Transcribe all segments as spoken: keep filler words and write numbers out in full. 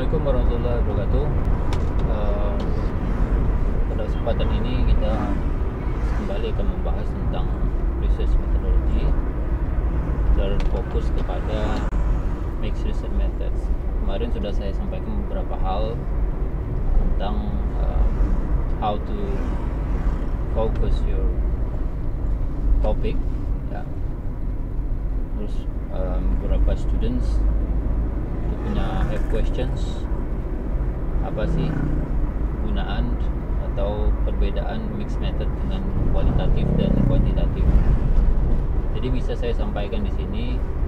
Assalamualaikum warahmatullahi wabarakatuh. Uh, pada kesempatan ini kita kembali akan membahas tentang research methodology dan fokus kepada mixed research methods. Kemarin sudah saya sampaikan beberapa hal tentang uh, how to focus your topic, ya. Terus um, beberapa students itu punya have questions, apa sih gunaan atau perbedaan mixed method dengan kualitatif dan kuantitatif. Jadi bisa saya sampaikan di sini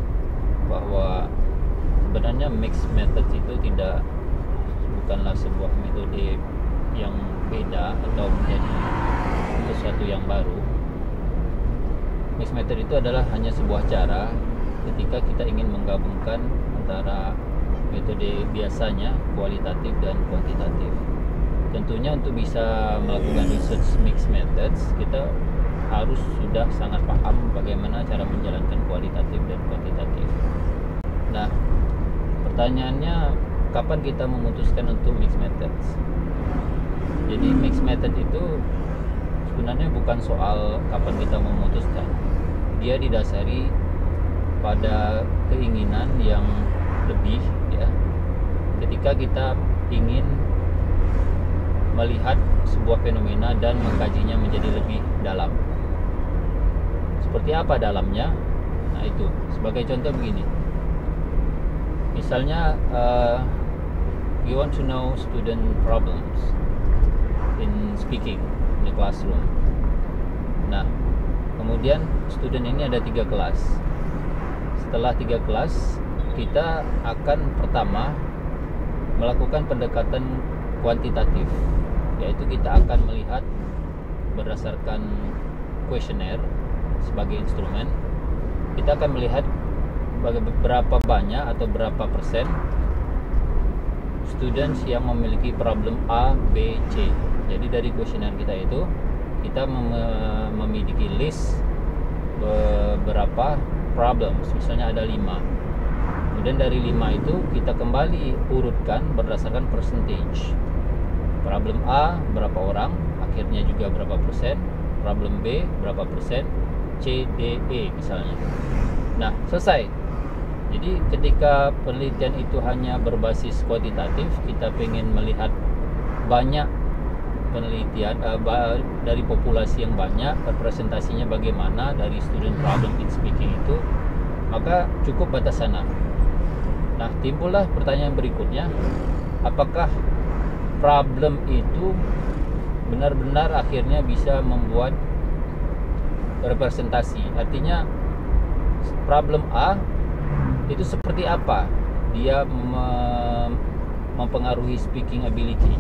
bahwa sebenarnya mixed method itu tidak bukanlah sebuah metode yang beda atau menjadi sesuatu yang baru. Mixed method itu adalah hanya sebuah cara ketika kita ingin menggabungkan antara metode biasanya kualitatif dan kuantitatif. Tentunya untuk bisa melakukan research mixed methods, kita harus sudah sangat paham bagaimana cara menjalankan kualitatif dan kuantitatif. Nah, pertanyaannya, kapan kita memutuskan untuk mixed methods? Jadi mixed method itu sebenarnya bukan soal kapan kita memutuskan. Dia didasari pada keinginan yang lebih, ya. Ketika kita ingin melihat sebuah fenomena dan mengkajinya menjadi lebih dalam. Seperti apa dalamnya? Nah, itu sebagai contoh begini. Misalnya uh, we want to know student problems in speaking in the classroom. Nah, kemudian student ini ada tiga kelas. Setelah tiga kelas, kita akan pertama melakukan pendekatan kuantitatif, yaitu kita akan melihat berdasarkan kuesioner sebagai instrumen. Kita akan melihat berapa banyak atau berapa persen students yang memiliki problem A, B, C. Jadi dari kuesioner kita itu kita mem- memiliki list beberapa problems, misalnya ada lima. Kemudian dari lima itu kita kembali urutkan berdasarkan percentage. Problem A berapa orang, akhirnya juga berapa persen, problem B berapa persen, C, D, E misalnya. Nah, selesai. Jadi ketika penelitian itu hanya berbasis kuantitatif, kita ingin melihat banyak penelitian uh, dari populasi yang banyak, representasinya bagaimana dari student problem in speaking itu, maka cukup batas sana. Nah, timbullah pertanyaan berikutnya, apakah problem itu benar-benar akhirnya bisa membuat representasi? Artinya problem A itu seperti apa dia mem- mempengaruhi speaking ability,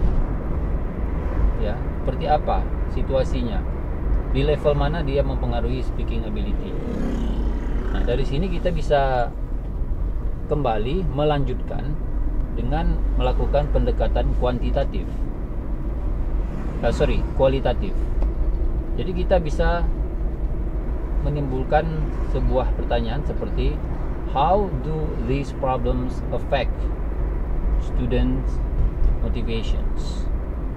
ya, seperti apa situasinya, di level mana dia mempengaruhi speaking ability. Nah, dari sini kita bisa kembali melanjutkan dengan melakukan pendekatan kuantitatif, uh, sorry, kualitatif. Jadi kita bisa menimbulkan sebuah pertanyaan seperti, how do these problems affect students' motivations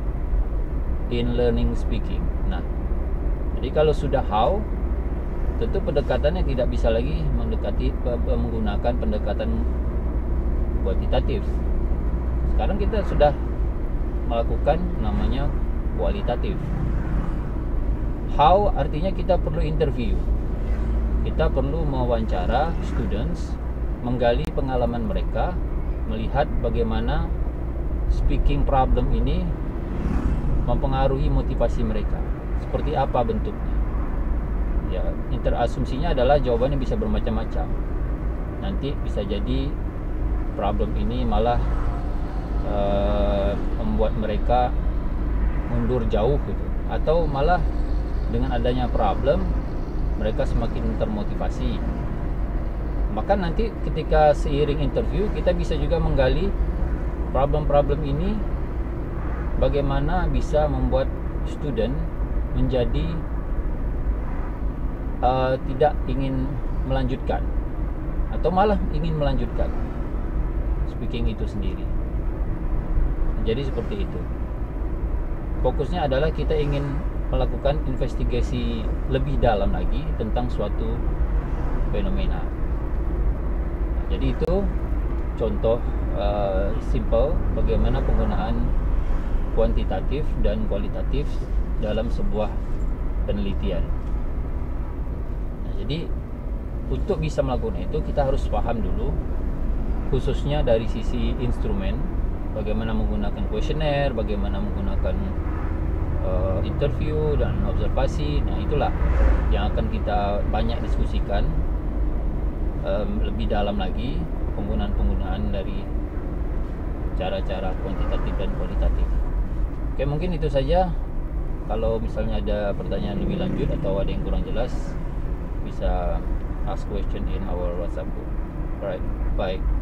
in learning speaking? Nah, jadi kalau sudah how, tentu pendekatannya tidak bisa lagi mendekati menggunakan pendekatan kuantitatif. Sekarang kita sudah melakukan namanya kualitatif. How artinya kita perlu interview. Kita perlu mewawancara students, menggali pengalaman mereka, melihat bagaimana speaking problem ini mempengaruhi motivasi mereka. Seperti apa bentuknya? Ya, interasumsinya adalah jawabannya bisa bermacam-macam. Nanti bisa jadi problem ini malah uh, membuat mereka mundur jauh gitu, atau malah dengan adanya problem mereka semakin termotivasi. Maka nanti ketika seiring interview kita bisa juga menggali problem-problem ini, bagaimana bisa membuat student menjadi uh, tidak ingin melanjutkan atau malah ingin melanjutkan speaking itu sendiri. Jadi seperti itu. Fokusnya adalah kita ingin melakukan investigasi lebih dalam lagi tentang suatu fenomena. Nah, jadi itu contoh uh, simple bagaimana penggunaan kuantitatif dan kualitatif dalam sebuah penelitian. Nah, jadi untuk bisa melakukan itu kita harus paham dulu, khususnya dari sisi instrumen, bagaimana menggunakan kuesioner, bagaimana menggunakan uh, interview dan observasi. Nah, itulah yang akan kita banyak diskusikan um, lebih dalam lagi, penggunaan-penggunaan dari cara-cara kuantitatif dan kualitatif. Oke, mungkin itu saja. Kalau misalnya ada pertanyaan lebih lanjut atau ada yang kurang jelas, bisa ask question in our WhatsApp group. Alright, bye.